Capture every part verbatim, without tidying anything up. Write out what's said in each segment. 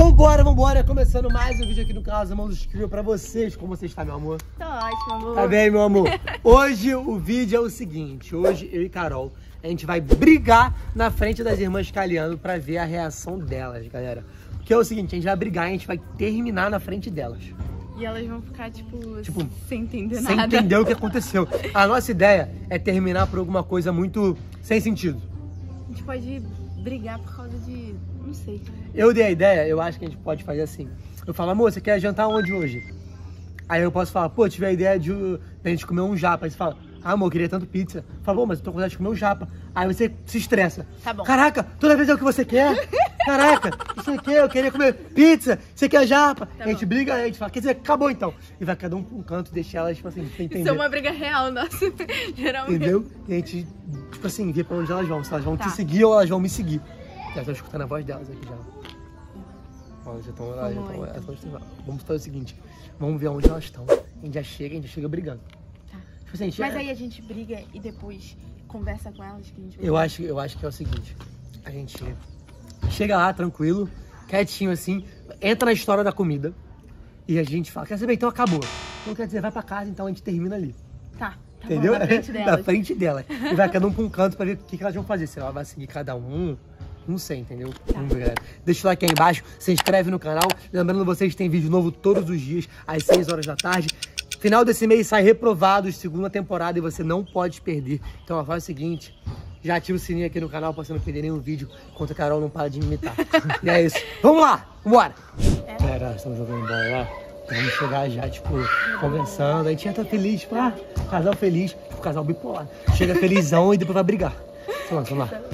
Vambora, vambora, começando mais um vídeo aqui no canal Zamão do Screw pra vocês. Como você está, meu amor? Tô ótimo, amor. Tá bem, meu amor? Hoje o vídeo é o seguinte, hoje eu e Carol, a gente vai brigar na frente das irmãs Caliano pra ver a reação delas, galera. Porque é o seguinte, a gente vai brigar e a gente vai terminar na frente delas. E elas vão ficar, tipo, tipo sem entender sem nada. Sem entender o que aconteceu. A nossa ideia é terminar por alguma coisa muito sem sentido. A gente pode brigar por causa de... não sei. Eu dei a ideia, eu acho que a gente pode fazer assim. Eu falo, amor, você quer jantar onde hoje? Aí eu posso falar, pô, tive a ideia de, de a gente comer um japa. Aí você fala, ah, amor, eu queria tanto pizza. Fala, bom, mas eu tô com vontade de comer um japa. Aí você se estressa. Tá bom. Caraca, toda vez é o que você quer? Caraca, isso aqui, eu queria comer pizza, você quer japa? Tá, a gente bom. briga, aí a gente fala, quer dizer, acabou então. E vai cada um pra um canto e deixar elas, tipo assim, sem entender. Isso é uma briga real, nossa, geralmente. Entendeu? E a gente, tipo assim, vê pra onde elas vão. Se elas vão tá. te seguir ou elas vão me seguir. Já tô escutando a voz delas aqui já. Ó, já estão lá, já estão, elas estão. Vamos fazer o seguinte, vamos ver onde elas estão. A gente já chega, a gente já chega brigando. Tá. Tipo assim, a gente Mas é... aí a gente briga e depois conversa com elas que a gente vai... Eu acho, eu acho que é o seguinte, a gente chega lá, tranquilo, quietinho assim, entra na história da comida e a gente fala, quer saber, então acabou. Então quer dizer, vai pra casa, então a gente termina ali. Tá. Tá entendeu? Bom, na frente delas. Na frente dela. E vai cada um pra um canto pra ver o que, que elas vão fazer. Se ela vai seguir cada um, não sei, entendeu? Tá. Vamos ver, galera. Deixa o like aí embaixo, se inscreve no canal. Lembrando vocês que tem vídeo novo todos os dias, às seis horas da tarde. Final desse mês sai Reprovados, segunda temporada, e você não pode perder. Então, ó, faz o seguinte, já ativa o sininho aqui no canal pra você não perder nenhum vídeo, enquanto a Carol não para de me imitar. E é isso. Vamos lá, vambora! É. Galera, estamos jogando bola lá. Vamos chegar já, tipo, conversando. A gente já tá feliz, tipo, ah, casal feliz, tipo, casal bipolar. Chega felizão e depois vai brigar. Vamos lá, vamos lá.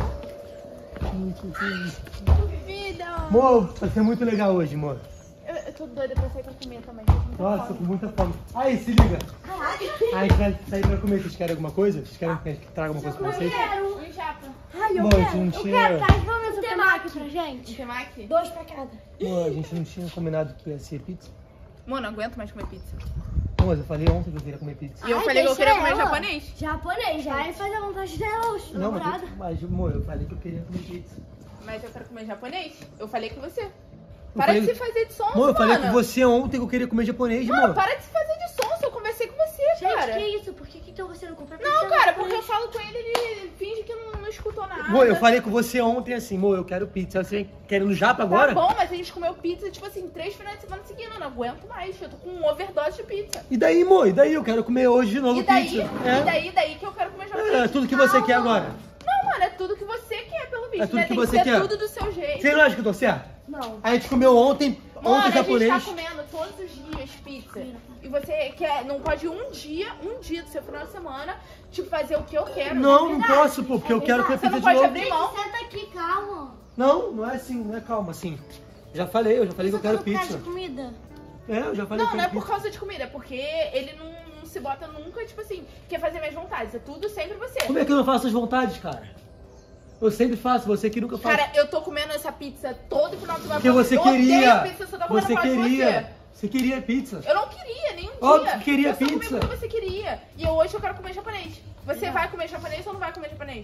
Vida! Amor, vai ser muito legal hoje, amor. Eu, eu tô doida pra sair pra comer também. Nossa, tô com muita fome. Aí, se liga. Caraca. Aí, a gente vai sair pra comer. Vocês querem alguma coisa? Vocês querem que a gente traga alguma coisa pra vocês? Eu quero um japa. Ai, eu Amor, quero, a gente não eu tinha... quero, tá? Vamos no temaki pra gente. Um temaki? Dois pra cada. Amor, a gente não tinha combinado que ia ser pizza? Mano, não aguento mais comer pizza. Amor, eu falei ontem que eu queria comer pizza. E eu Ai, falei que eu deixa queria comer ela. japonês. Japonês, já. Vai fazer a vontade dela, oxe, Não, namorada. mas, mas, amor, eu falei que eu queria comer pizza. Mas eu quero comer japonês? Eu falei com você. Eu Para falei- de se fazer de sonso, Amor, eu falei mano. com você ontem que eu queria comer japonês, Mano, amor. para de se fazer de sonso. Eu conversei com você, Gente, cara. que isso? Por que, que então você não compra pizza? Não, cara, porque eu japonês? falo com ele, ele finge que não, não escutou nada. Amor, eu falei com você ontem assim, amor, eu quero pizza. Você querendo japa agora? Tá bom, mas a gente comeu pizza, tipo assim, três finais de semana seguidos. Eu não aguento mais. Eu tô com um overdose de pizza. E daí, amor? E daí? Eu quero comer hoje de novo E daí? pizza. E daí, daí que eu quero comer japonês. É, é tudo que você quer agora. Não, mano, é tudo que você quer, pelo visto. É tudo né? que Tem você ser quer. tudo do seu jeito. Você não acha que eu tô certo? Não. A gente comeu ontem, Mano, ontem a gente japonês. tá comendo todos os dias pizza. E você quer, não pode um dia, um dia do seu final de semana, tipo, fazer o que eu quero. Não, né? não posso, pô, porque eu quero comer Você pizza não de pode novo. abrir mão. Senta aqui, calma. Não, não é assim, não é calma, assim. Já falei, eu já falei que eu quero Só por causa pizza. de comida. É, eu já falei Não, que não é eu quero por causa de comida, é porque ele não, não se bota nunca, tipo assim, quer fazer minhas vontades. É tudo sempre você. Como é que eu não faço as vontades, cara? Eu sempre faço, você que nunca faz. Cara, eu tô comendo essa pizza todo final de semana. Porque você eu odeio queria. Pizza, só tô comendo Você por causa de queria. Você queria pizza. Eu não queria nenhum Óbvio dia. que queria eu só pizza. comi porque você queria. E eu, hoje eu quero comer japonês. Você vai comer japonês ou não vai comer japonês?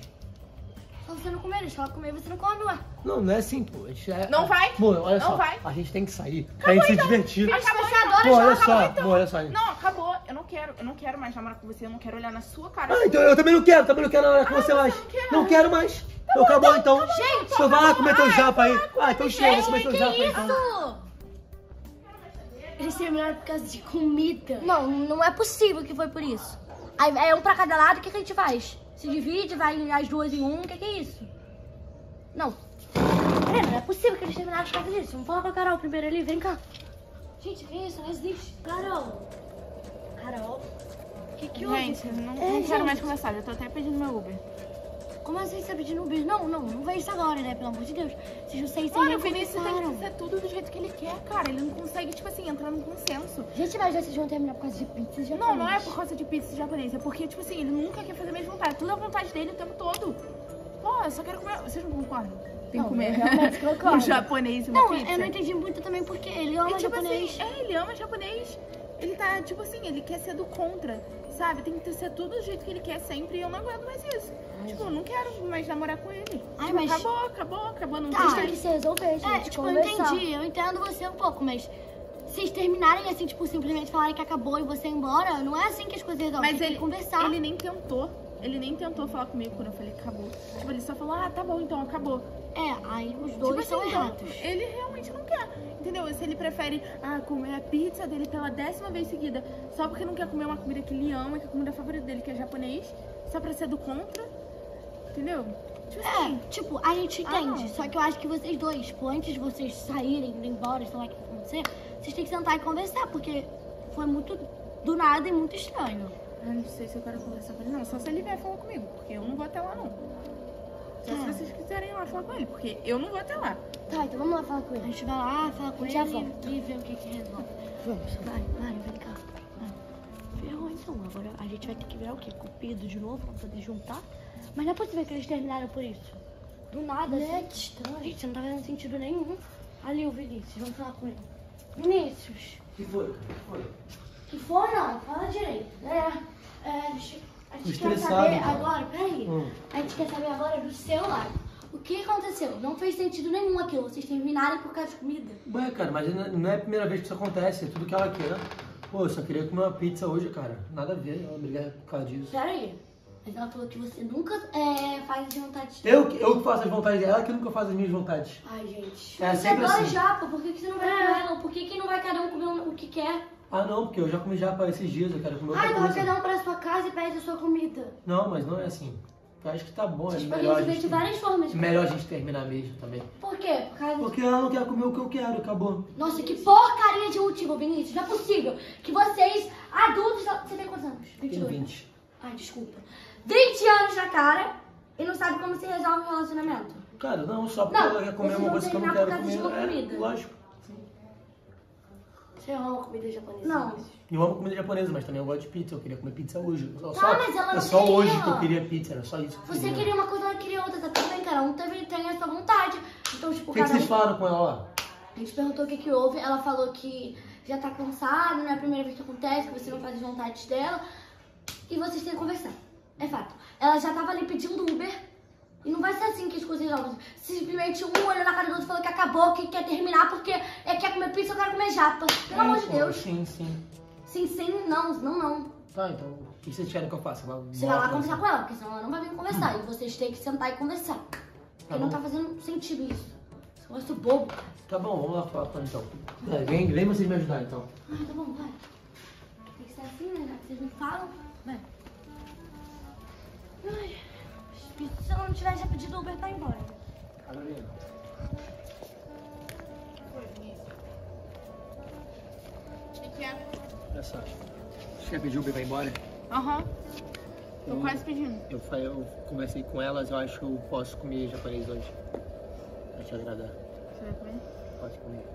Só você não comer, deixa ela comer, você não come, ué. Não, não é assim, pô. A gente é... Não vai? Amor, olha Não só. vai? A gente tem que sair pra gente se divertir. Acabou, você então. adora Pô, olha Acabou, só, então. amor, olha só. Não, acabou. Eu não quero. Eu não quero mais namorar com você. Eu não quero olhar na sua cara. Ah, então eu também não quero, também não quero namorar com Ah, você você mais. não quer? Não quero mais. Então acabou então. Gente, Então vai lá comer teu Ai, japa aí. vai lá Ah, então comer chega, teu comer teu japa aí então. isso? Eles terminaram por causa de comida. Não, não é possível que foi por isso. Aí é um pra cada lado, o que, que a gente faz? Se divide, vai as duas em um, o que, que é isso? Não. Peraí, não é possível que eles terminaram por causa disso. Vamos falar com a Carol primeiro ali, vem cá. Gente, vem isso, não existe. Carol. Carol. O que que houve? Gente, não, É, não gente. quero mais conversar. Já tô até pedindo meu Uber. Como assim você pedindo um beijo? Não, não, não vem isso agora, né? Pelo amor de Deus. Vocês não sei se Mano, nem o Vinícius tem que conversaram. fazer tudo do jeito que ele quer, cara. Ele não consegue, tipo assim, entrar num consenso. Gente, mas vocês vão terminar por causa de pizza já. Não, não é por causa de pizza japonesa. É porque, tipo assim, ele nunca quer fazer a mesma vontade. Tudo é vontade dele o tempo todo. Pô, eu só quero comer. Vocês não concordam? Tem Não, que comer eu realmente concordo. um japonês e uma Não, pizza. eu não entendi muito também porque ele ama E, tipo japonês. assim, é, ele ama japonês. Ele tá, tipo assim, ele quer ser do contra. Sabe? Tem que ser tudo do jeito que ele quer sempre e eu não aguento mais isso. Ai, tipo, eu não quero mais namorar com ele. Ai, tipo, mas... Acabou, acabou, acabou. Não tá, tem que se resolver, gente. É, tipo, conversar. Eu entendi, eu entendo você um pouco, mas... Vocês terminarem assim, tipo, simplesmente falarem que acabou e você ir embora, não é assim que as coisas resolvem. Mas tem ele, que conversar. Ele nem tentou. Ele nem tentou falar comigo quando eu falei que acabou. Tipo, ele só falou, ah, tá bom, então acabou. É, aí os dois tipo, são assim, errados. Então, ele realmente não quer, entendeu? Se ele prefere, ah, comer a pizza dele pela décima vez seguida, só porque não quer comer uma comida que ele ama, que é a comida favorita dele, que é japonês, só pra ser do contra, entendeu? Tipo assim, é, tipo, a gente entende, ah, só que eu acho que vocês dois, tipo, antes de vocês saírem, ir embora, sei lá o que vai acontecer, vocês têm que sentar e conversar, porque foi muito do nada e muito estranho. Eu não sei se eu quero conversar com ele, não. Só se ele vier falar comigo, porque eu não vou até lá, não. Só é. se vocês quiserem ir lá falar com ele, porque eu não vou até lá. Tá, então vamos lá falar com ele. A gente vai lá, fala com ele Já e ver o que que resolve. Vamos. Vai, vai, vem cá. Vai. Ferrou então. Agora a gente vai ter que virar o quê? Cupido de novo pra poder juntar. Mas não é possível que eles terminaram por isso. Do nada, né? Assim. Gente, não tá fazendo sentido nenhum. Ali o Vinícius, vamos falar com ele. Vinícius. Que foi? Que foi? Que foi, não? Fala direito. É. É, a gente, a gente quer estressado, saber cara. agora, peraí, hum. a gente quer saber agora do seu lado. O que aconteceu? Não fez sentido nenhum aquilo, vocês terminarem por causa de comida. Ué, cara, mas não é a primeira vez que isso acontece, é tudo que ela quer. Pô, eu só queria comer uma pizza hoje, cara. Nada a ver, ela brigar por causa disso. Peraí, mas ela falou que você nunca é, faz as vontades dela. Eu, eu que faço as vontades dela, ela que nunca faz as minhas vontades. Ai, gente. É você sempre adora assim. japa, por que, que você não vai é. comer ela? Por que, que não vai cada um comer o que quer? Ah, não, porque eu já comi japa esses dias, eu quero comer outra ah, então coisa. cada um pra sua casa e pede a sua comida. Não, mas não é assim. Eu acho que tá bom, é Vocês melhor a podem gente... de várias formas. Melhor a gente terminar mesmo também. Por quê? Por causa Porque ela não quer comer o que eu quero, acabou. Nossa, que porcaria de motivo, Vinícius. Não é possível que vocês, adultos... Você tem quantos anos? vinte e dois. Tenho vinte. Ai, desculpa. vinte anos na cara e não sabe como se resolve um relacionamento. Cara, não, só porque não, ela quer comer uma coisa que eu não quero comer. De uma é, comida. lógico. Você ama comida japonesa? Não. Eu amo comida japonesa, mas também eu gosto de pizza. Eu queria comer pizza hoje. Só, tá, só, mas ela não é só queria. hoje que eu queria pizza, era só isso que eu Você queria. queria uma coisa, ela queria outra, tá tudo bem, cara. Um teve, tem essa vontade. Então, tipo, O que, que vocês um... falaram com ela lá? A gente perguntou o que que houve. Ela falou que já tá cansada, não é a primeira vez que acontece, que você não faz as vontades dela. E vocês têm que conversar. É fato. Ela já tava ali pedindo Uber. E não vai ser assim que as coisas resolvem. Simplesmente um olhou na cara do outro e falou que acabou, que quer terminar, porque é, quer comer pizza, eu quero comer japa. Pelo é, amor de pô, Deus. Sim, sim. Sim, sim, não, não, não. Tá, então, o que vocês querem que eu faça? Você vai lá conversar com ela, porque senão ela não vai vir conversar. Hum. E vocês têm que sentar e conversar. Porque tá não tá fazendo sentido isso. Esse negócio bobo, cara. Tá bom, vamos lá falar com ela então. É, vem, vem vocês me ajudar então. Ah, tá bom, vai. Tem que ser assim, né? Já que vocês não falam, vai. Ai, se ela não tivesse já pedido Uber pra ir embora. Carolina. O que, que é? Olha só. Você quer pedir Uber pra ir embora? Aham. Uhum. Tô eu, quase pedindo. Eu, falei, eu conversei com elas, eu acho que eu posso comer japonês hoje. Pra te agradar. Você vai comer? Pode comer.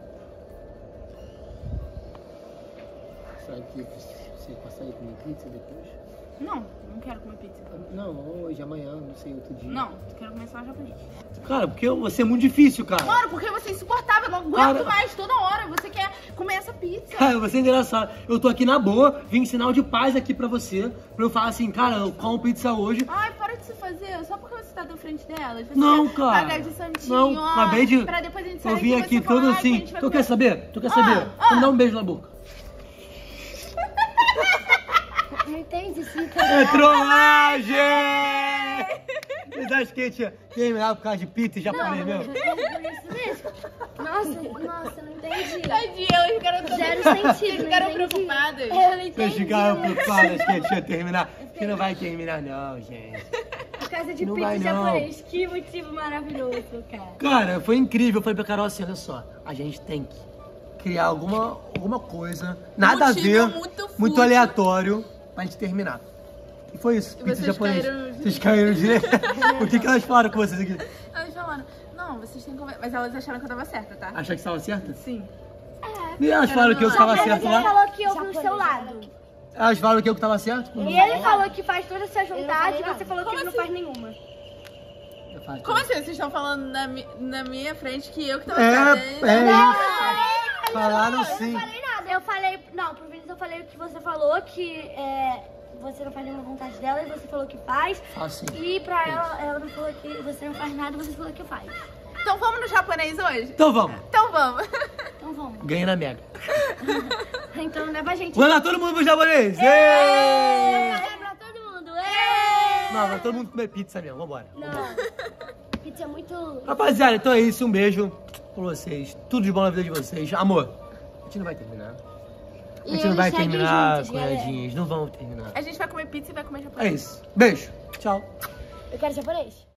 Sabe que você consegue comer pizza depois? Não, não quero comer pizza. Não, hoje, amanhã, não sei, outro dia. Não, quero comer só japonês. Cara, porque você é muito difícil, cara. Claro, porque você é insuportável, eu não aguento cara... mais toda hora. Você quer comer essa pizza. Cara, você é engraçado. Eu tô aqui na boa, vim sinal de paz aqui pra você, pra eu falar assim, cara, eu como pizza hoje. Ai, para de se fazer, só porque você tá da frente delas. Você não, cara. Pagar de santinho, não, ó, acabei de... pra depois a gente sair eu vim aqui todo falar, assim. Tu comer... quer saber? Tu quer saber? Ah, Vamos dar um beijo na boca. Não entende isso, é trollagem! Vocês acham que a gente ia terminar por causa de pizza e japonês mesmo? Nossa, nossa, não entendi. Tadinha, elas ficaram todas... Zero sentido, Vocês ficaram preocupadas. Eu não entendi. Vocês ficaram preocupadas que a gente ia terminar. Que não vai terminar não, gente. Por causa de não pizza vai, japonês. Que motivo maravilhoso, cara. Cara, foi incrível. Eu falei pra Carol assim, olha só. A gente tem que criar alguma, alguma coisa, nada a ver, muito, muito aleatório, pra gente terminar. E foi isso, e pizza vocês japonês. Caíram... Vocês caíram direito. O que, que elas falaram com vocês aqui? Elas falaram, não, vocês têm que conversar. Mas elas acharam que eu tava certa, tá? Acharam que estava certa? Sim. É. E elas falaram que eu estava certo lá? Ele falou que eu no seu lado. Elas falaram que eu estava certo? E ele falou que faz todas as suas vontades e você falou que ele não faz nenhuma. Como assim? Vocês estão falando na, mi na minha frente que eu que tava é, certa? É, não, isso. Falaram sim. Eu não falei nada. Eu falei, não, pro Vinícius eu falei o que você falou, que é, você não faz nenhuma vontade dela e você falou que faz. Faço sim. E pra ela, ela não falou que você não faz nada e você falou que faz. Então vamos no japonês hoje? Então vamos. Então vamos. Então vamos. Ganhei na Mega. Então leva a gente. Vamos lá, todo mundo pro japonês! É pra todo mundo. Ê! Não, vai todo mundo comer pizza mesmo, vambora. Não. Pizza é muito... Rapaziada, então é isso, um beijo pra vocês. Tudo de bom na vida de vocês. Amor, a gente não vai terminar. A gente E não vai eles seguem terminar, juntos, galera. cunhadinhas. Não vamos terminar. A gente vai comer pizza e vai comer É japonês. isso. Beijo. Tchau. Eu quero japonês.